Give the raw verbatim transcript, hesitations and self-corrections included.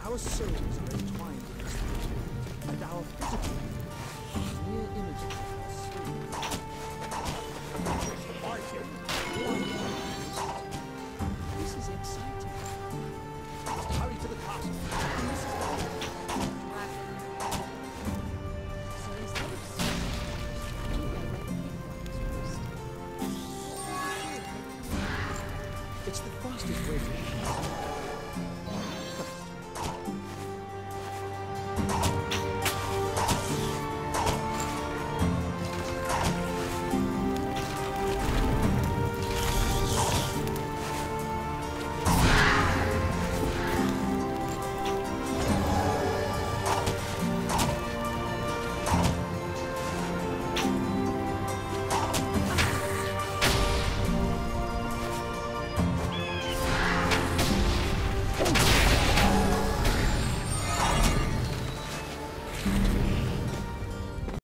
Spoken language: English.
Our souls are entwined in this world, and our physical being is mere images of our souls. This is exciting. Let's hurry to the castle. So instead of searching, we direct It's the fastest way to